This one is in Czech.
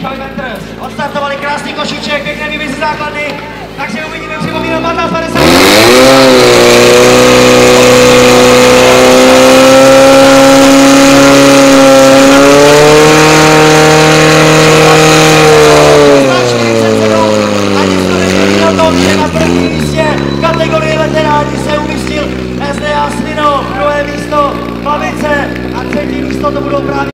Michal Venters. Odstartovali krásný košíček, pěkné výběhy základny, takže uvidíme, připomínám 15:50. Kategorie veteráni se umístil SDA Slino, druhé místo Babice a třetí místo to budou právě